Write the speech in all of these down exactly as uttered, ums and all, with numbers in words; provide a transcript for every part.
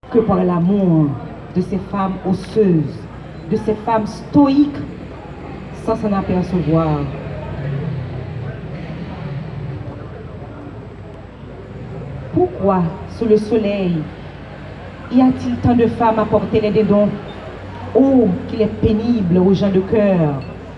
que par l'amour de ces femmes osseuses, de ces femmes stoïques, sans s'en apercevoir. Pourquoi, sous le soleil, y a-t-il tant de femmes à porter les dédons? Oh, qu'il est pénible aux gens de cœur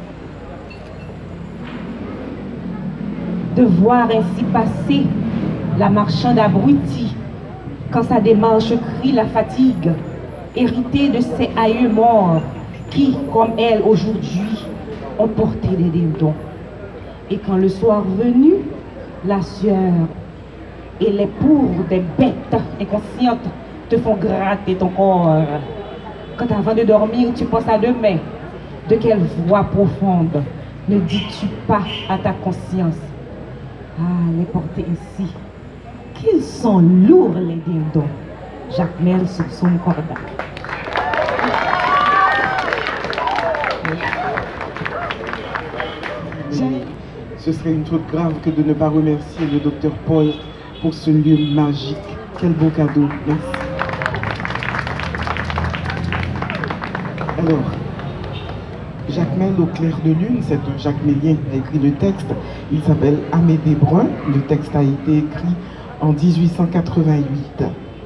de voir ainsi passer la marchande abrutie, quand sa démarche crie la fatigue, héritée de ses aïeux morts, qui, comme elle aujourd'hui, ont porté des dédons. Et quand le soir venu, la sueur et les pours des bêtes inconscientes te font gratter ton corps. Quand avant de dormir, tu penses à demain, de quelle voix profonde ne dis-tu pas à ta conscience? Ah, les porter ici, qu'ils sont lourds les dindons. Jacmel sur son corda. Ce serait une faute grave que de ne pas remercier le docteur Paul pour ce lieu magique. Quel beau cadeau. Merci. Alors, Jacmel au clair de lune, c'est un Jacmélien qui a écrit le texte. Il s'appelle Amédée Brun. Le texte a été écrit en mille huit cent quatre-vingt-huit.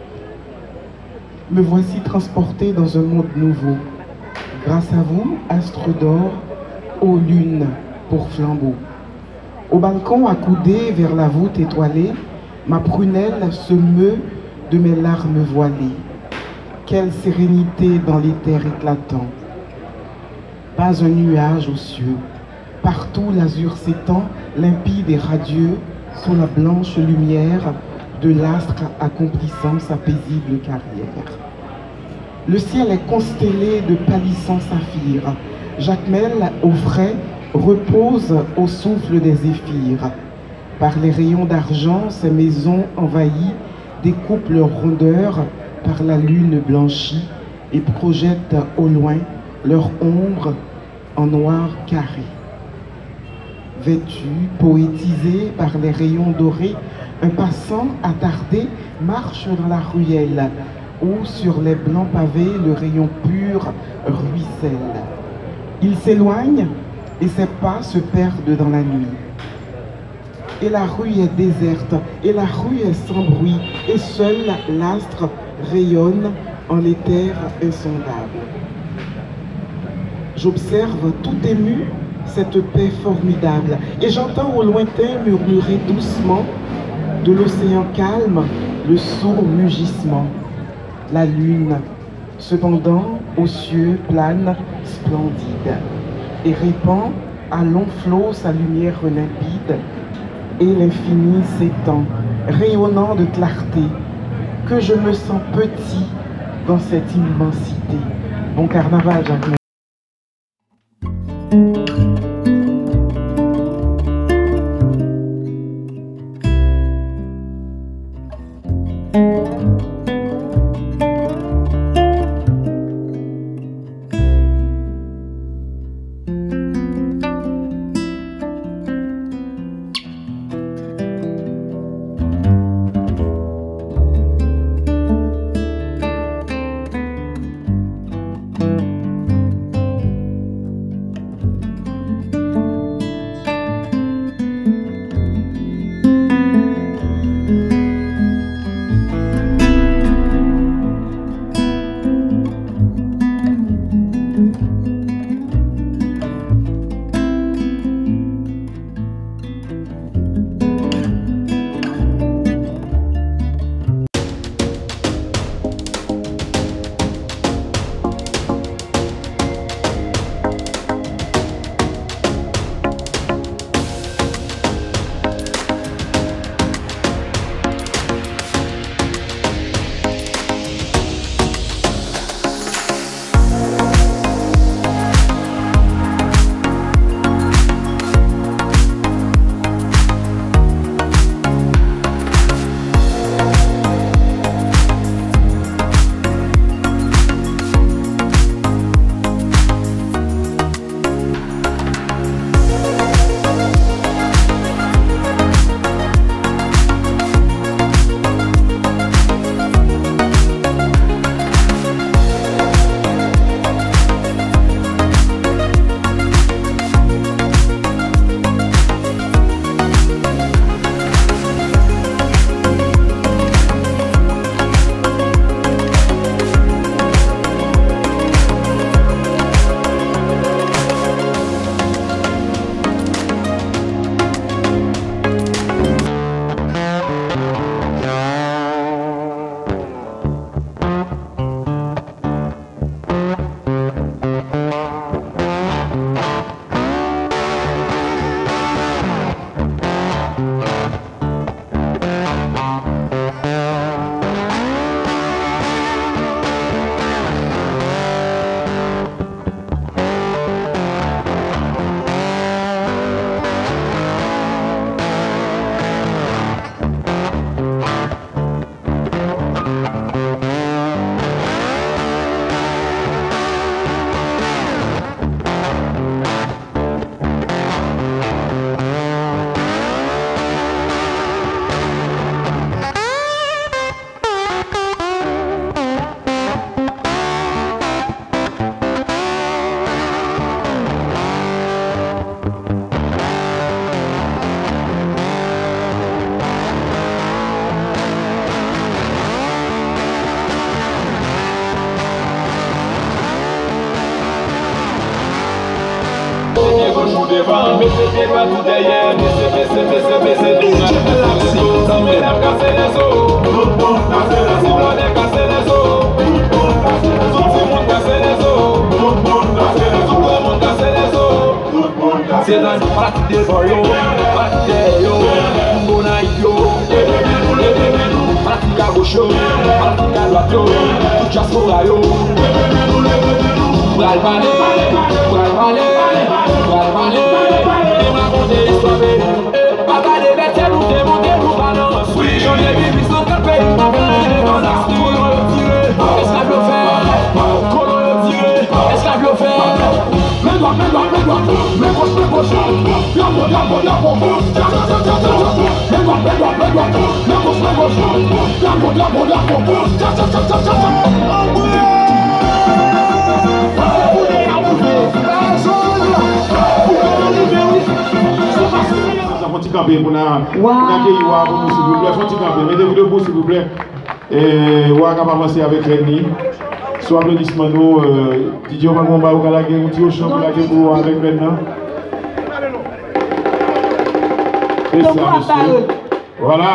Me voici transporté dans un monde nouveau. Grâce à vous, astre d'or, ô lune pour flambeau. Au balcon accoudé vers la voûte étoilée, ma prunelle se meut de mes larmes voilées. Quelle sérénité dans l'éther éclatant. Pas un nuage aux cieux. Partout l'azur s'étend, limpide et radieux, sous la blanche lumière de l'astre accomplissant sa paisible carrière. Le ciel est constellé de pâlissants saphirs. Jacmel, au frais, repose au souffle des zéphyrs. Par les rayons d'argent, ces maisons envahies découpent leur rondeur par la lune blanchie et projettent au loin leur ombre en noir carré. Vêtu, poétisé par les rayons dorés, un passant attardé marche dans la ruelle où sur les blancs pavés le rayon pur ruisselle. Il s'éloigne et ses pas se perdent dans la nuit. Et la rue est déserte, et la rue est sans bruit, et seul l'astre rayonne en l'éther insondable. J'observe tout ému cette paix formidable, et j'entends au lointain murmurer doucement de l'océan calme le sourd mugissement. La lune, cependant, aux cieux plane splendide, et répand à longs flots sa lumière limpide, et l'infini s'étend, rayonnant de clarté, que je me sens petit dans cette immensité. Bon carnaval, Jacmel. gauche ou devant, mettez tes doigts tout derrière, baissez, baissez, baissez, baissez, tout le monde. Si mesdames cassez les os, tout le monde cassez les os. Si blondés cassez les os, tout le monde cassez les os. Tout le monde cassez les os, tout le monde cassez les os. Tout le monde cassez les os, tout le monde cassez les os. C'est dans le parti des boyaux, parti des yo, Mbonaï yo, parti à gauche yo, parti à droite yo, tout diaspora yo. Bral balé, bral balé, bral balé, et ma bonté soivée. Papa de bêtes, nous démontez, nous balance. J'en ai vu plus sans capé. On a colon tiré, esclave le fer. Colon tiré, esclave le fer. Mes doigts, mes doigts, mes doigts, mes gauches, mes gauches. Yambo, yambo, yambo. Mes doigts, mes doigts, mes doigts, mes gauches, mes gauches. Yambo, yambo, yambo. Faut camper pour nous accueillir pour nous s'il vous plaît. Faut camper. Mettez-vous debout s'il vous plaît. Et on va avancer avec Rémi. Soit applaudissement nous. Didier Omagomba ou Kalagé ou Tio Champ pour avec Rémi. C'est ça monsieur. Voilà.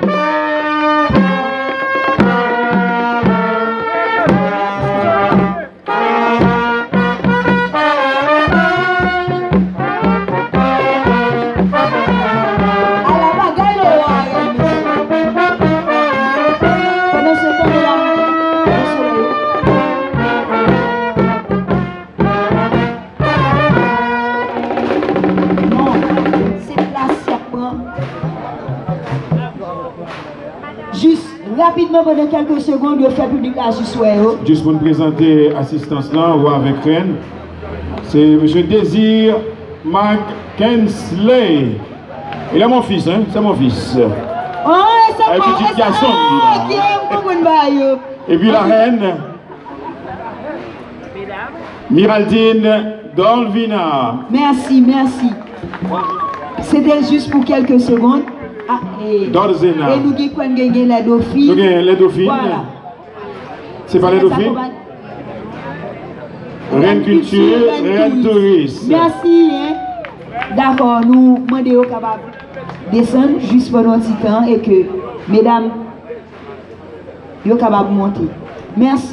Rapidement, pendant quelques secondes, je fais publication sur eux. Juste pour nous présenter l'assistance là, on va avec Rennes. C'est M. Désir McKensley. Il est mon fils, hein? C'est mon fils. Oh, c'est bon, petit garçon. Et puis la reine, Miraldine Dolvina. Merci, merci. C'était juste pour quelques secondes. Ah, et, Dorzena. Et nous avons gagné la dauphine. Nous avons les dauphines. Voilà. C'est pas les dauphines? Reine Culture, Reine Tourisme. Merci. Hein? D'accord, nous demandons capable de descendre juste pour notre temps et que, mesdames, vous êtes capables de monter. Merci.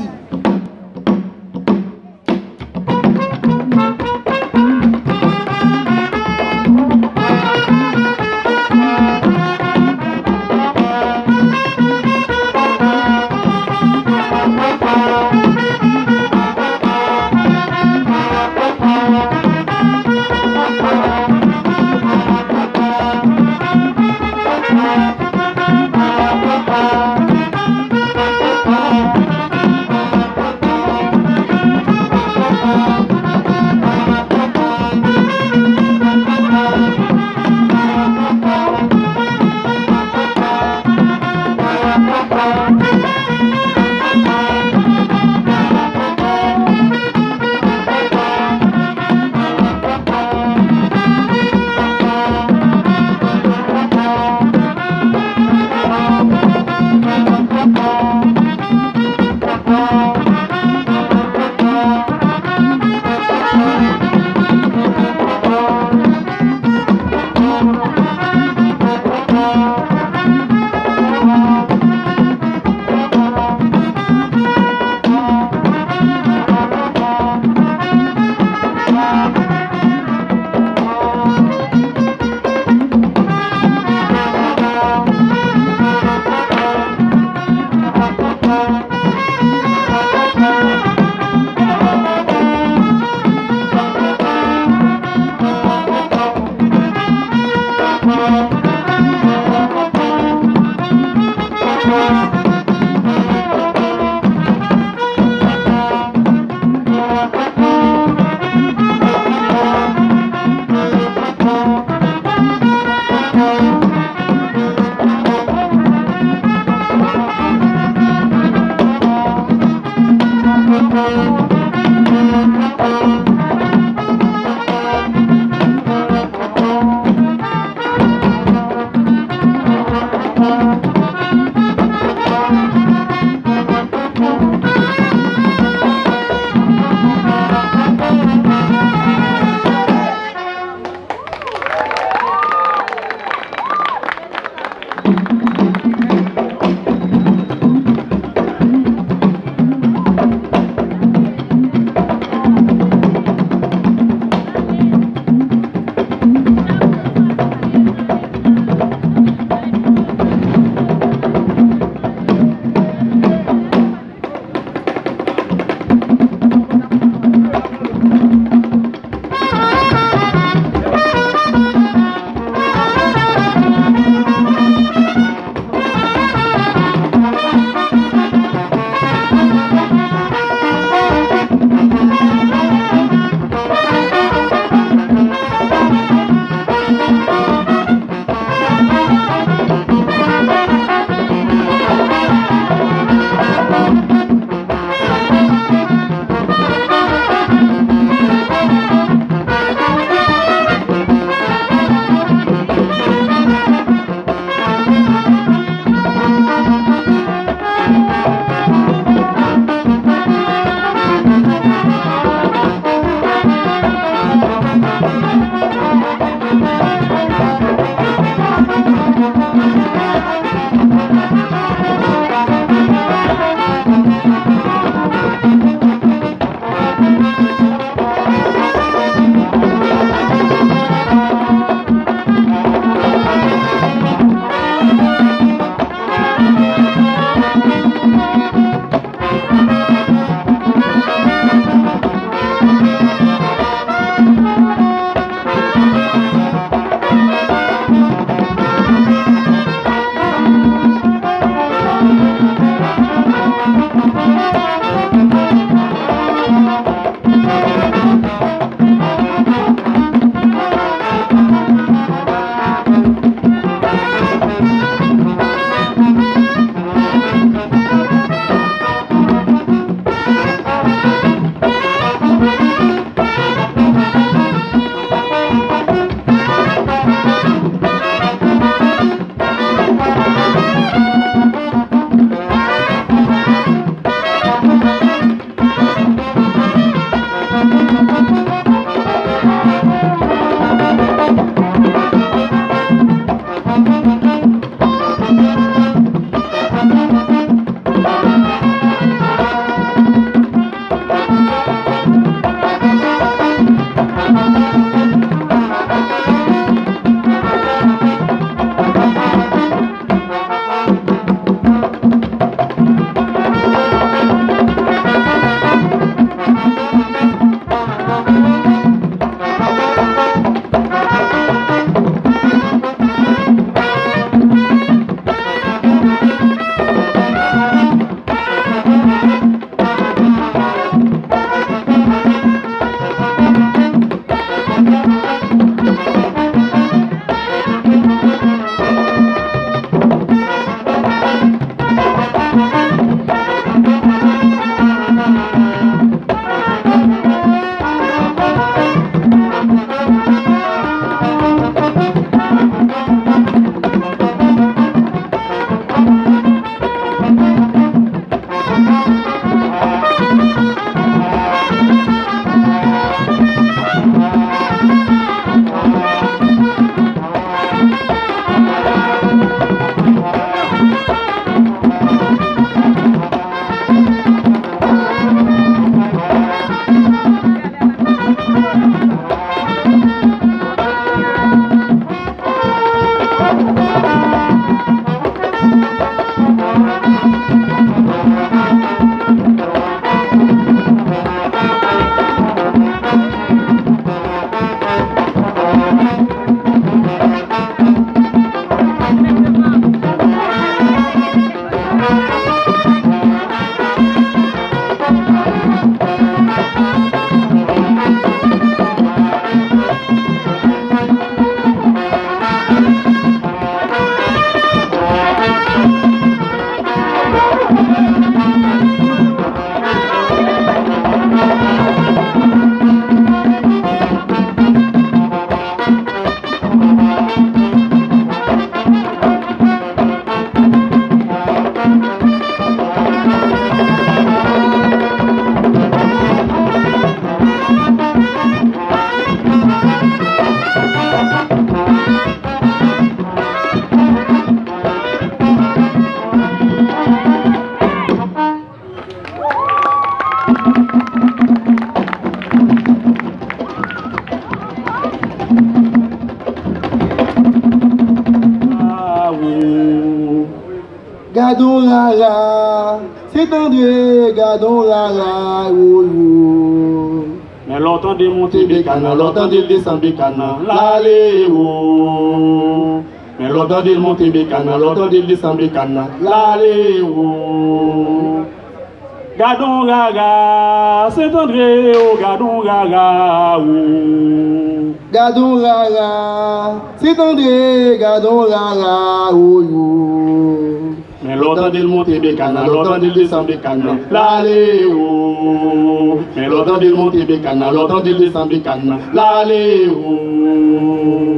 Gardons la la, c'est André, gardons la la, oh, oh. Mais l'entendez monter bécana, l'entendez descendre bécana, l'allez oh. Mais l'entendez monter bécana, l'entendez descendre bécana, l'allez oh. Gardons Gaga, Saint-André, oh, gardons Gaga, oh. Gardons la la, c'est André, gardons la la, oh, oh. Mais l'entendez monter bécana, l'entendez descendre bécana, l'allez oh. Mais l'entendez monter bécana, l'entendez descendre bécana, l'allez oh.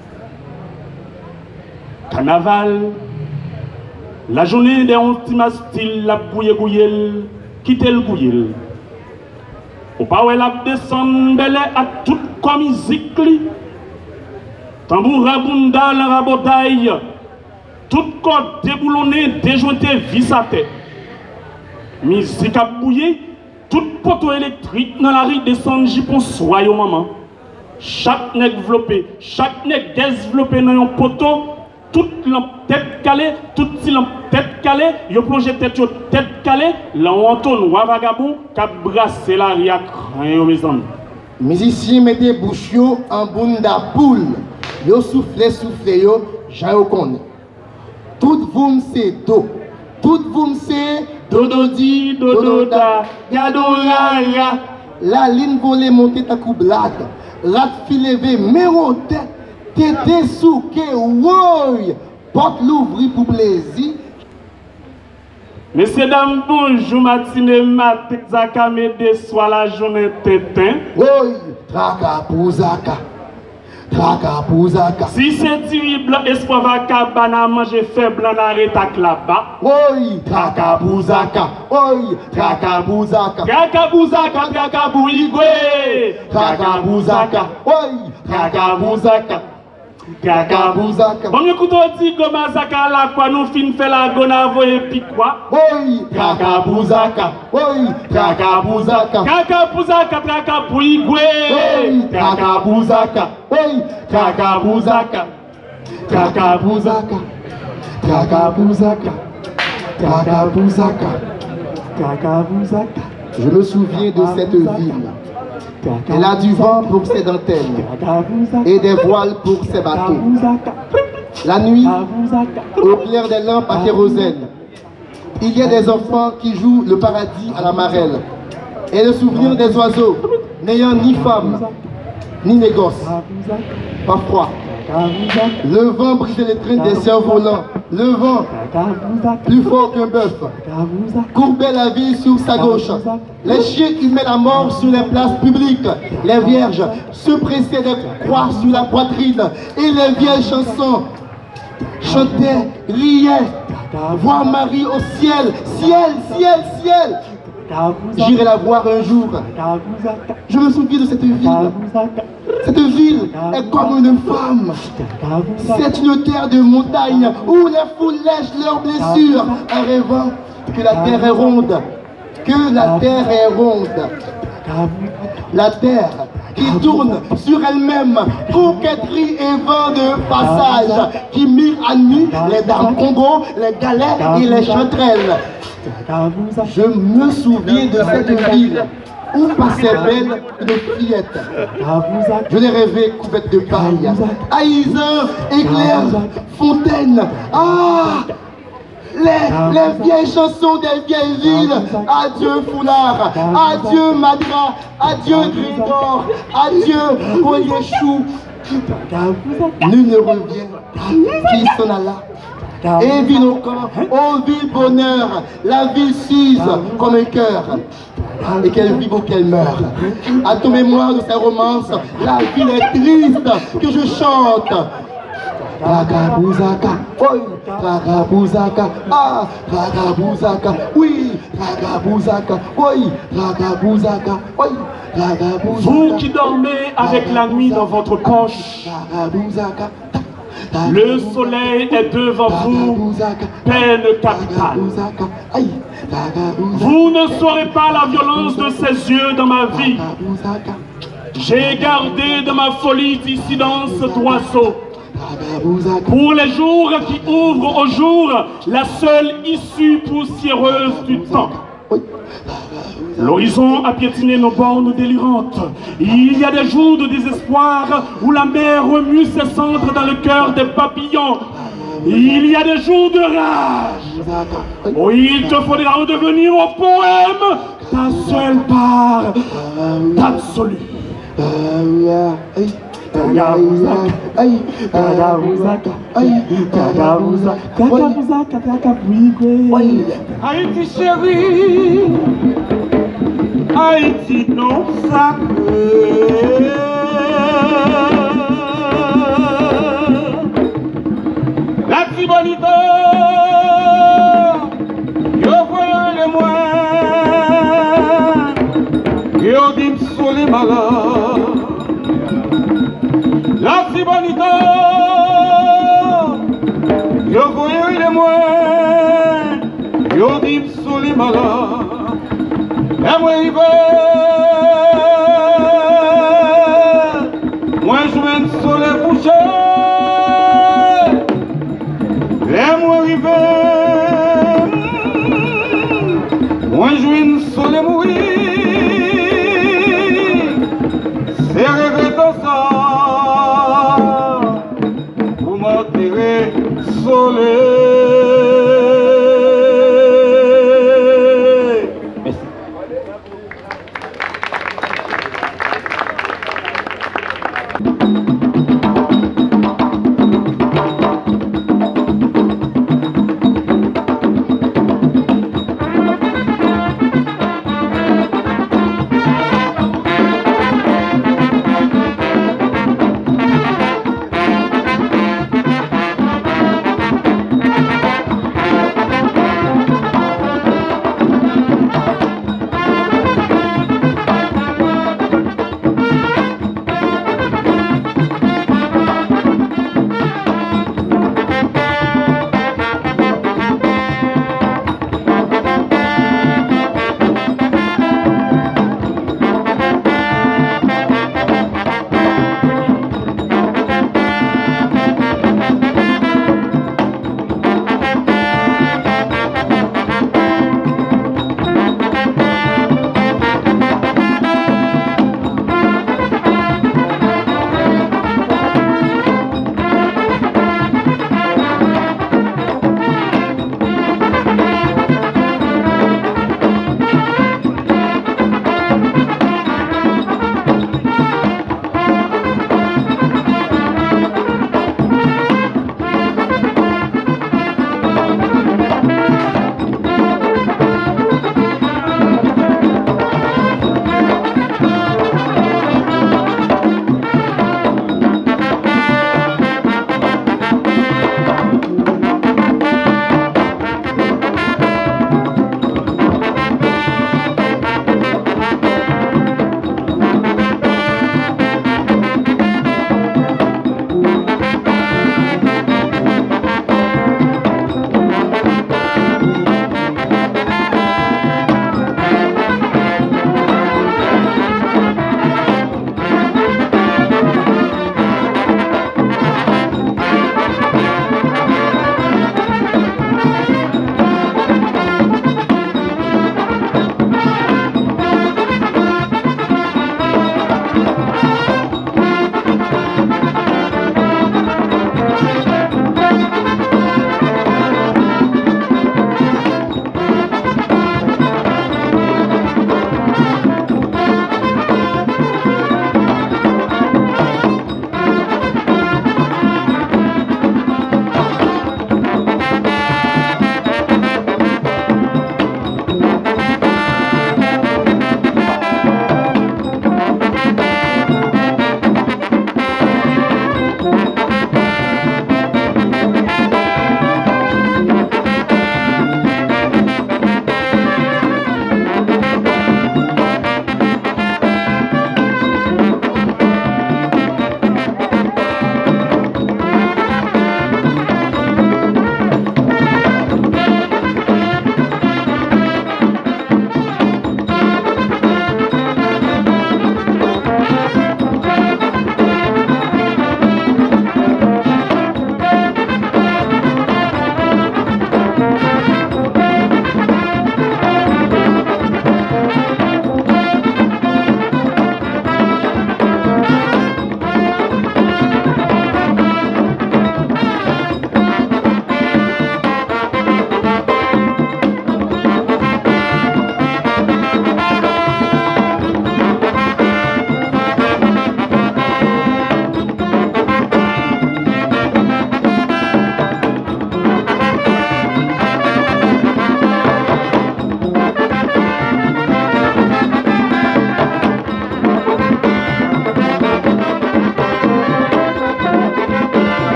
Carnaval, la journée des ultimas style, la bouille gouillel, quitter le gouillel. Au pas où elle a descendu, belé à toute comme musique. Tambour rabunda, la rabotaille, tout corps déboulonné, déjointé, vis à tête. Musique à bouiller, tout poteau électrique dans la rue descend, j'y pense, soyons maman. Chaque nec développé, chaque nec développé dans un poteau. Toute lampe tête calée, toute si lampe tête calée, yo plongé tête yo tête calée, là on tourne wa vagabond qu'a brassé la riac yo mes amis. Musiciens mettez bouche yo en bunda poule, yo soufflez soufflez yo, j'en connais. Tout vous c'est do, tout vous c'est dodo di dodo da, gado la la. La ligne volée montée ta coublade, rat filevé méroté. T'étais sous que woy, porte l'ouvrir pour plaisir. Messieurs, dames, bonjour, matinée, matin, Zaka, m'aider, soit la journée tétin. Woy, traka pour Zaka, traka pour Zaka. Si c'est terrible, espoir va cabana manger faible en arrêt là-bas. Woy, traka pour Zaka, woy, traka pour Zaka. Traka pour Zaka, traka pour Igwe. Traka pour Zaka, woy, traka pour Zaka. Kaka Bouzaka. Bon, écoute, on dit que Mazaka la quoi nous fin fait la gonavo et puis quoi? Oui, Kaka Bouzaka. Oui, Kaka Bouzaka. Kaka Bouzaka, Kaka Pouigwe. Oui, Kaka Bouzaka. Oui, Kaka Bouzaka. Kaka Bouzaka. Kaka Bouzaka. Kaka Bouzaka. Kaka Bouzaka. Je me souviens de cette ville. Elle a du vent pour ses dentelles et des voiles pour ses bateaux. La nuit, au clair des lampes à kérosène, il y a des enfants qui jouent le paradis à la marelle. Et le souvenir des oiseaux, n'ayant ni femme, ni négoce, pas froid. Le vent brisait les traînes des cerfs-volants. Le vent, plus fort qu'un bœuf, courbait la ville sur sa gauche. Les chiens humaient la mort sur les places publiques. Les vierges se pressaient des croix sur la poitrine. Et les vieilles chansons chantaient, riaient. Voir Marie au ciel, ciel, ciel, ciel. J'irai la voir un jour. Je me souviens de cette ville. Cette ville est comme une femme. C'est une terre de montagne où les foules lèchent leurs blessures en rêvant que la terre est ronde. Que la terre est ronde. La terre qui tourne sur elle-même, coquetterie et vent de passage, qui mire à nu les dames Congo, les galets et les chanterelles. Je me souviens de cette ville où passait belle une fillette. Je l'ai rêvée couverte de paille. Haïsant, éclair, fontaine. Ah! Les, les vieilles chansons des vieilles villes. Adieu foulard, adieu madra, adieu Grégor, adieu Oyechou. Nul ne revient, qui s'en alla. Et ville au camp, oh ville bonheur, la ville s'use comme un cœur. Et qu'elle vive ou qu'elle meure. À ton mémoire de ces romances, la ville est triste que je chante. Ragabouzaka, oui, Ragabouzaka, ah, Ragabouzaka, oui, Ragabouzaka, oui, Ragabouzaka, oui, Ragabouzaka. Vous qui dormez avec la nuit dans votre poche, Ragabouzaka. Le soleil est devant vous, peine capitale. Vous ne saurez pas la violence de ses yeux dans ma vie. J'ai gardé de ma folie dissidence d'oiseau. Pour les jours qui ouvrent au jour la seule issue poussiéreuse du temps. L'horizon a piétiné nos bornes délirantes. Il y a des jours de désespoir où la mer remue ses cendres dans le cœur des papillons. Il y a des jours de rage où il te faudra redevenir au poème ta seule part d'absolu. Kagabuzaka, Kagabuzaka, Kagabuzaka, Kagabuzaka, Kagabuzaka. Haïti chérie, Haïti non sacré. La Tibonito, yo voyons les moins, yo dit sur les malades. La Tibonito, yo voyons les moins, yo dit sur les malades. Et moi il va, moi je viens sur les bouchers. Et moi il va, moi je viens sur les mourir. C'est regrettant ça. Merci.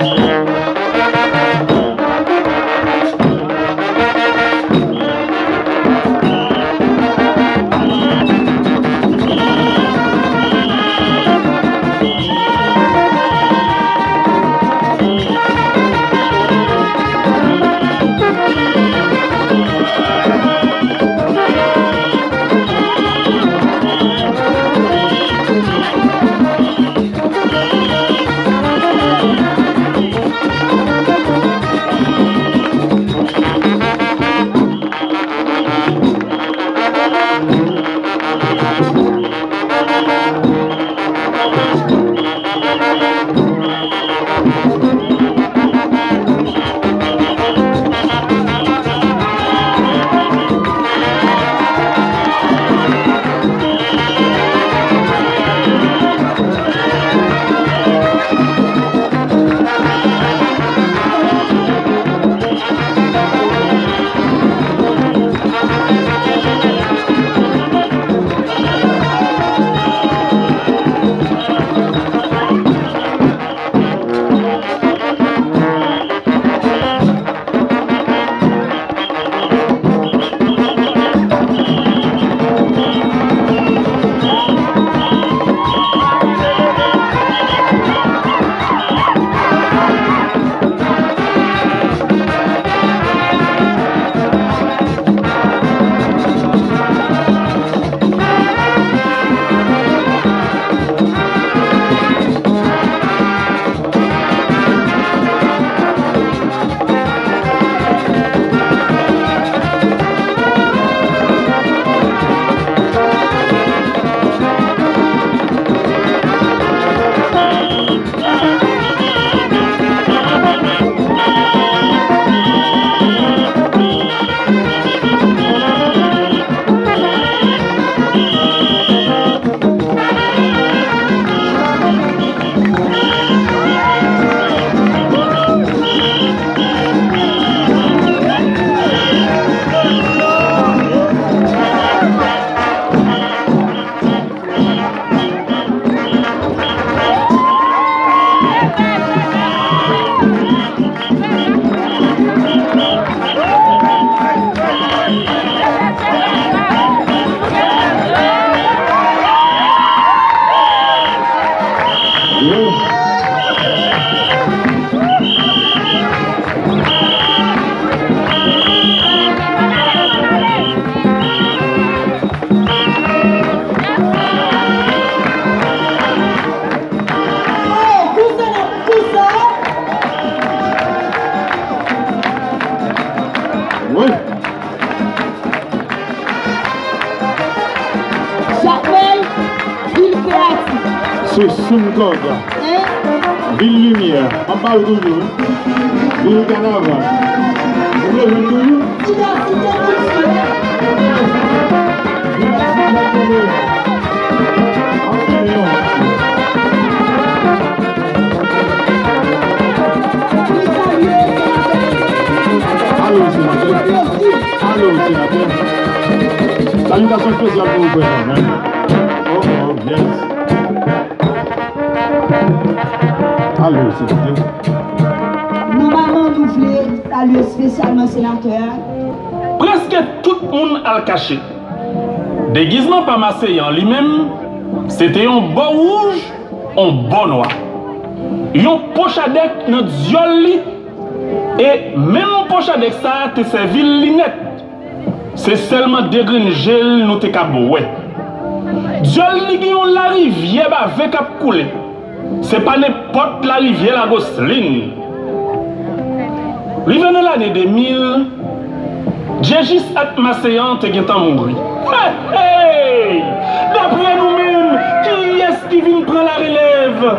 C'est Soumkog. Ville Lumière. On parle toujours. Ville Carnaval. Vous voulez le toujours? Allô, sénateur. Allô, sénateur. Salutations spéciales pour vous, président. Oh, oh, yes. Allô, sénateur. Nous m'avons nous voulons saluer spécialement sénateur. Presque tout le monde a le caché. Déguisement par Marseillan lui-même, c'était un beau rouge, un beau noir. Un pochadec dans diol et même pochadec ça te servi linette. C'est seulement des graines gel nous te caboué. Diol li gen la rivière ba avec a couler. C'est pas n'importe la rivière la Gosseline. Rive dans l'année deux mille, Djegis at Marseillan te gen tan mouri. Hey, hey! D'après nous-mêmes, qui est-ce qui vient prendre la relève?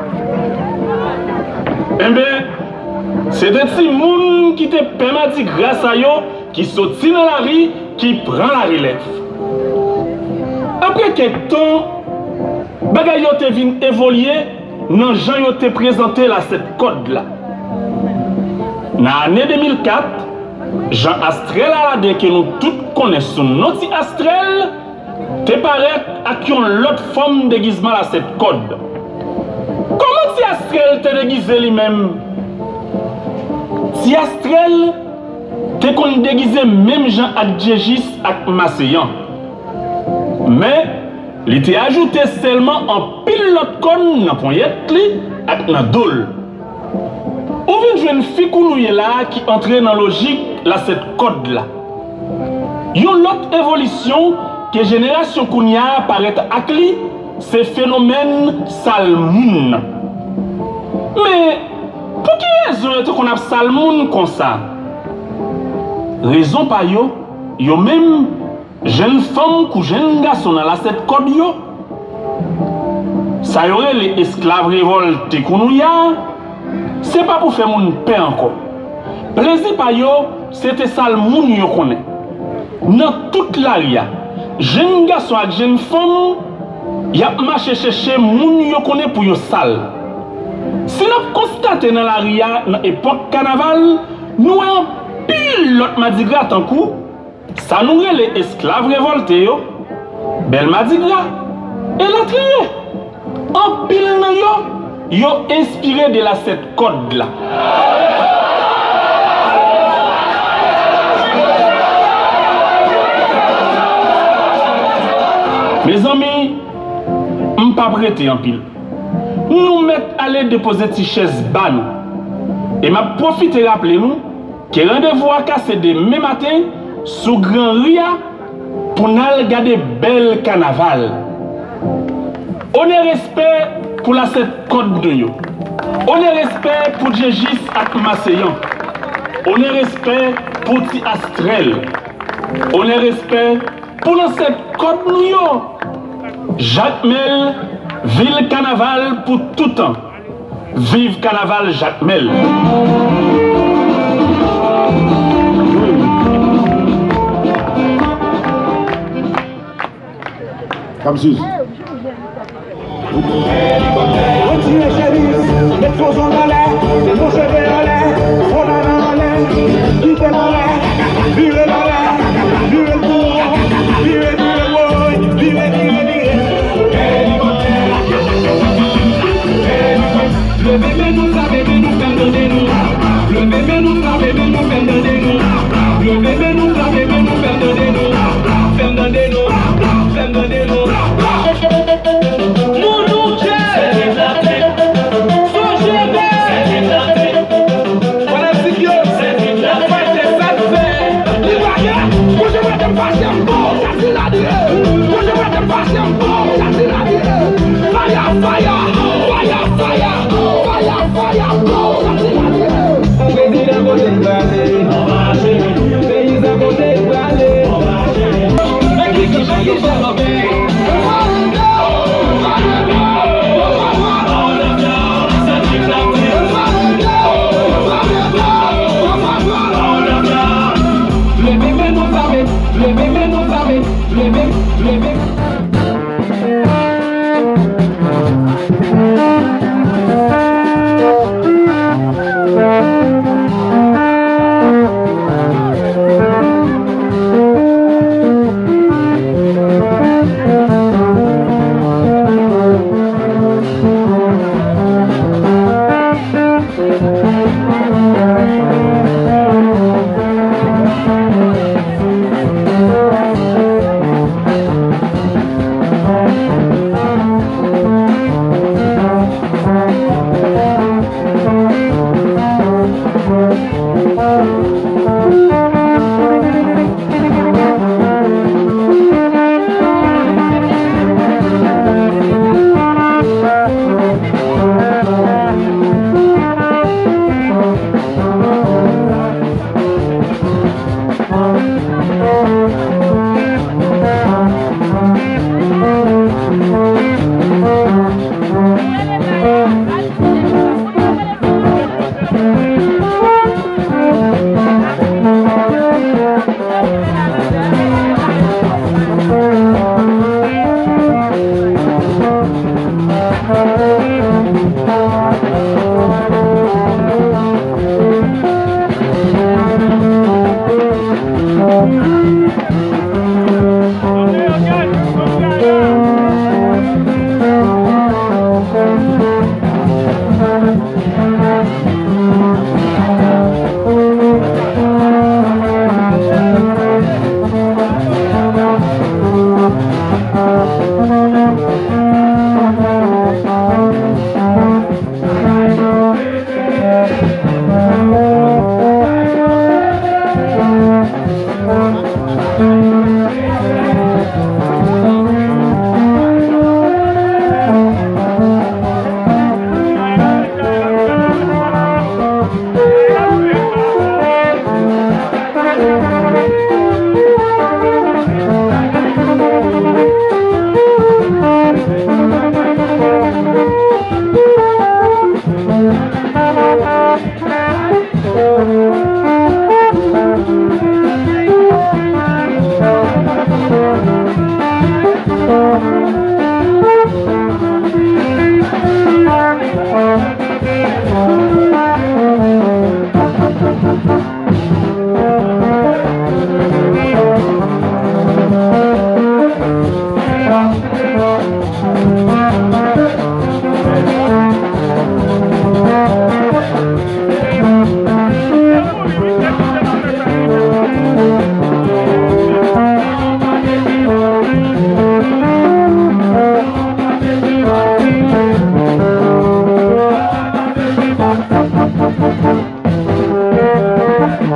Eh bien, c'est des petits moun qui te permettent grâce à eux, qui sortent dans la rue, qui prend la relève. Après quelques temps, bagay yo te vin évoluer, nan jan yo te présenté la cette code là. Dans l'année deux mille quatre, Jean Astrel Alade que nous tous connaissons, notre Astrel, te paraît avec une autre forme de déguisement à cette code. Comment si Astrel te déguisé lui-même? Ti Astrel te kon déguisé même Jean ak Djegis ak Masséyan. Mais il était ajouté seulement en pilote con dans poignette li ak nan dol. Ou vin jwen fikoulouye là qui entre dans logique la cette code là. Yon l'autre évolution que génération kounya paraît ak li, c'est phénomène salmoun. Mais pour qui raison est-ce qu'on a salmoun comme ça? Raison pas yo, yo même jeune femme ou jeune garçon dans la cette code yo. Ça y aurait les esclaves révoltés kounouya, c'est pas pour faire mon paix encore. Plaisir pa yo, c'était salmoun yo connaît. Dans toute l'aria, jeune garçon et jeune femme, y a marché chercher moun yo connaît pour yo sale. Si nous constatons dans l'aria, dans l'époque carnaval, nous avons pile l'autre Madigra en coup, ça nous les esclaves révoltés yo, belle Madigra, et la trier. En pile nan yo, yo inspiré de la cette code là. Mes amis, m'pas prêter en pile. Nous mettons à aller déposer tes chaises ban. Et m'a profité rappeler nous que rendez-vous à casser demain matin sous Grand Ria pour nous regarder bel carnaval. On est respect pour la cette code de yo. On est respect pour Djegis ak Masséyan. On est respect pour Ti Astrel. On est respect pour la cette code de yo. Jacmel, ville carnaval pour tout temps. Vive carnaval Jacmel. Comme si. Retirez chérie, les choses en l'air, nos cheveux en l'air, on en a en l'air, quittez en l'air, virez en l'air, virez le courant, virez, virez, ouais, virez, virez, virez. Le bébé nous savait, mais nous fait donner nous. Le bébé nous savait, mais nous fait donner nous. Le bébé nous savait, mais nous fait donner nous. Fait donner nous, fait donner nous. Thank you.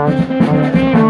Thank you.